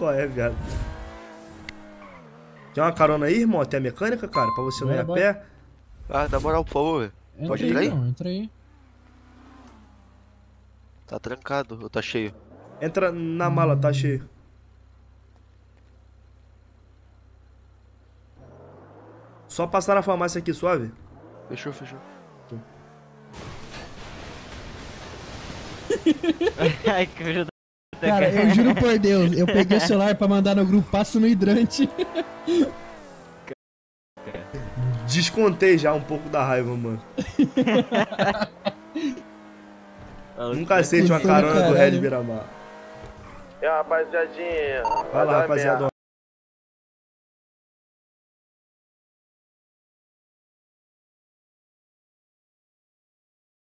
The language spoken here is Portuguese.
qual é, viado. Tem uma carona aí, irmão? Tem a mecânica, cara? Pra você não ir a pé? Ah, na moral, por favor, velho. Pode entrar aí? Entra aí. Tá trancado ou tá cheio? Entra na mala, tá cheio. Só passar na farmácia aqui, suave. Fechou, fechou. Ai, que eu já tô... Cara, eu juro por Deus, eu peguei o celular pra mandar no grupo, passo no hidrante. Descontei já um pouco da raiva, mano. Nunca aceite uma carona do Red Miramar. É, rapaziadinha. Vai lá, rapaziada.